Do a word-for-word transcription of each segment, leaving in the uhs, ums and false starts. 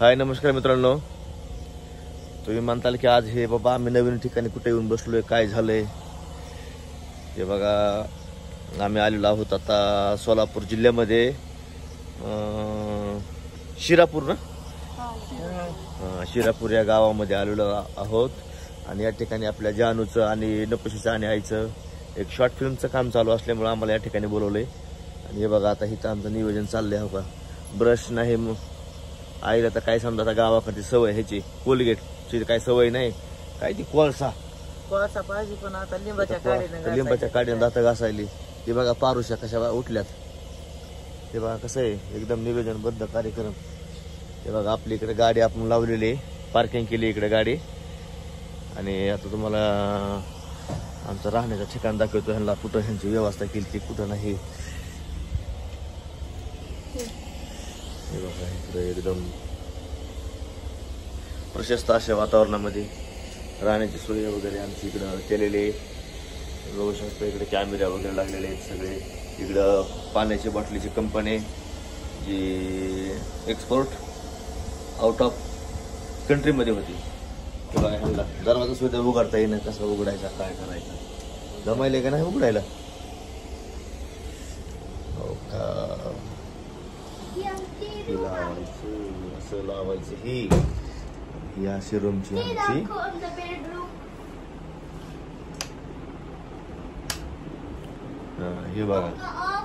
हाय नमस्कार मित्रांनो, तुम्ही म्हणताल की आज हे बाबा आम्ही नवीन ठिकाणी कुठे येऊन बसलोय, काय झालंय हे बघा. आम्ही आलेलो आहोत आता सोलापूर जिल्ह्यामध्ये शिरापूर ना शिरापूर या गावामध्ये आलेलो आहोत. आणि या ठिकाणी आपल्या जानूचं आणि नपशीचं आणि आईचं एक शॉर्ट फिल्मचं काम चालू असल्यामुळे आम्हाला या ठिकाणी बोलवलंय. आणि हे बघा आता इथं आमचं नियोजन चाललंय. हो का, ब्रश नाही मग आईला तर काय समजा आता गावाकडची सवय ह्याची कोलगेटची काय सवय नाही, काय ती कोळसा कोळसा पाहिजे पण आता लिंबाच्या काडीने लिंबाच्या काडीने दात घासायली. ते बघा पारुशा कशा उठल्यात. ते बघा कसं आहे एकदम नियोजनबद्ध कार्यक्रम. ते बघा आपली इकडे गाडी आपण लावलेली आहे, पार्किंग केली इकडे गाडी. आणि आता तुम्हाला आमचं राहण्याचं ठिकाण दाखवतो. ह्यांना कुठं ह्यांची व्यवस्था केली ती कुठं नाही. हे बघा इकडे एकदम प्रशस्त अशा वातावरणामध्ये राहण्याची सोय वगैरे आमची इकडं केलेली. बघू शकतो इकडे कॅमेरा वगैरे लागलेले आहेत सगळे. इकडं पाण्याची बाटलीची कंपनी जी एक्सपोर्ट आउट ऑफ कंट्रीमध्ये होती. किंवा ह्यांना दरवाजा सुद्धा उघडता येईना, कसं उघडायचा काय करायचं जमायला का नाही उघडायला. हो का, लावायचं असं लावायचं. ही ही अशी रूमची आमची हे बघा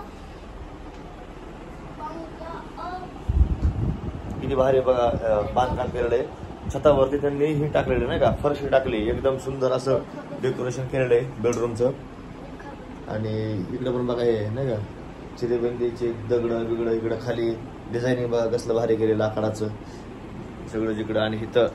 किती भारी बघा बांधकाम केलेलं आहे. छतावरती त्यांनी ही टाकलेली नाही का, फरशी टाकली, एकदम सुंदर असं डेकोरेशन केलेलं आहे बेडरूमचं. आणि इकडे पण बघा हे नाही का चिरेबंदीचे दगड बिगड, इकडं खाली डिझायनिंग बघा कसलं भारी केलेलं लाकडाचं सगळं जिकडं. आणि इथं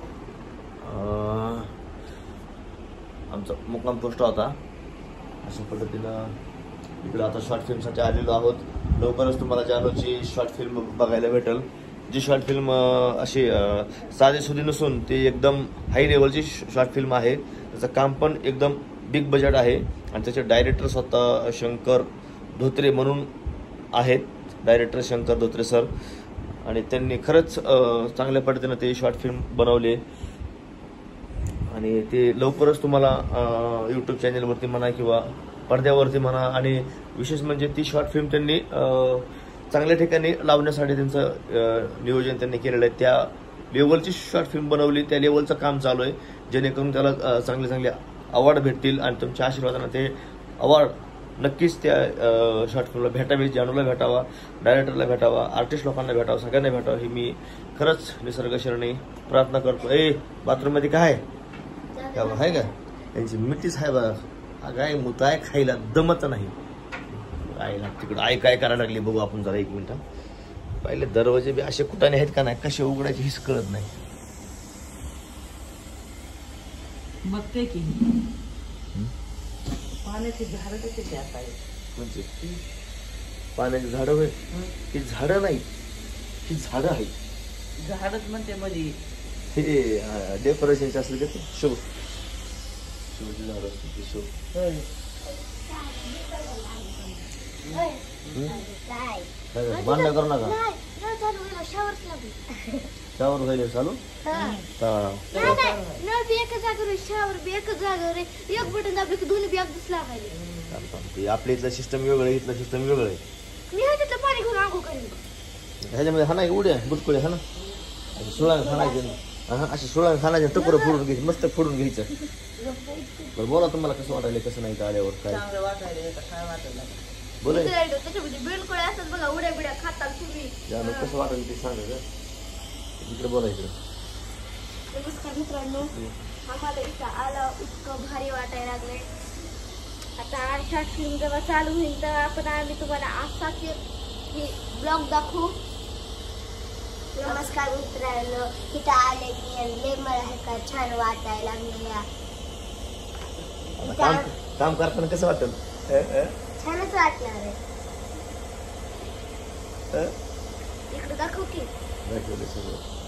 आमचा मुक्काम पोस्ट होता. अशा पद्धतीनं इकडं आता शॉर्ट फिल्मसाठी आलेलो आहोत. लवकरच तुम्हाला जानूची शॉर्ट फिल्म बघायला भेटेल. जी शॉर्ट फिल्म अशी साधेसुधी नसून ती एकदम हाय लेवलची शॉर्ट फिल्म आहे. त्याचं काम पण एकदम बिग बजेट आहे. आणि त्याचे डायरेक्टर स्वतः शंकर धोत्रे म्हणून आहेत, डायरेक्टर शंकर धोत्रे सर. आणि त्यांनी खरंच चांगल्या पद्धतीनं ते शॉर्ट फिल्म बनवले. आणि ते लवकरच तुम्हाला यूट्यूब चॅनलवरती म्हणा किंवा पडद्यावरती म्हणा. आणि विशेष म्हणजे ती शॉर्ट फिल्म त्यांनी चांगल्या ठिकाणी लावण्यासाठी त्यांचं नियोजन त्यांनी केलेलं आहे. त्या लेवलची शॉर्ट फिल्म बनवली, त्या लेवलचं काम चालू आहे, जेणेकरून त्याला चांगले चांगले अवॉर्ड भेटतील. आणि तुमच्या आशीर्वादाने ते अवॉर्ड नक्कीच त्या शॉर्ट फिल्मला भेटावे, जानूला भेटावा, डायरेक्टरला भेटावा, आर्टिस्ट लोकांना भेटावं, सगळ्यांना भेटावं ही मी खरंच निसर्गशरणी प्रार्थना करतो. ए बाथरूममध्ये काय आहे का, यांची मिठीच आहे बघा. काय मुत आहे खायला दमत नाही. आईला तिकडं आई काय करायला लागली बघू आपण जरा एक मिनिट. पहिले दरवाजे बी असे कुठाने आहेत का नाही, कसे उघडायचे हेच कळत नाही. बघते की पाण्याची झाडं कशी जात आहे. म्हणजे पाण्याची झाडं होय, ही झाडं नाही, ही झाडं आहेत. झाडच म्हणते मध्ये हे डेकोरेशनचे असले का ते शो शोची झाडं असते ते शो. मान्य करू नका. शावर व्हायला चालू आपल्या इथलं सिस्टम वेगळं आहे, इथलं सिस्टम वेगळं आहे. ह्याच्यामध्ये हा नाही उड्या बुटकुळे हा ना, सुळाने खाणायचे हा, असे सुळाने खाणायचे टुकरं फोडून घ्यायचे, मस्त फोडून घ्यायचं. बरं बोला तुम्हाला कसं वाटायला, कसं नाही का आल्यावर काय बोला कसं वाटायला ते सांगा. इकडे बोलायचं. नमस्कार मित्रांनो, आम्हाला इथं आलं इतकं भारी वाटायला लागलंय. आता शॉर्ट फिल्म जेव्हा चालू होईल तेव्हा आपण आम्ही तुम्हाला असाच हे ब्लॉग दाखवू. नमस्कार मित्रांनो, इथं आले की लय मला का छान वाटायला लागले. काम काम करताना कसं वाटतं? छानच वाटणार आहे. इकडे दाखवू की दाखवलं सगळं.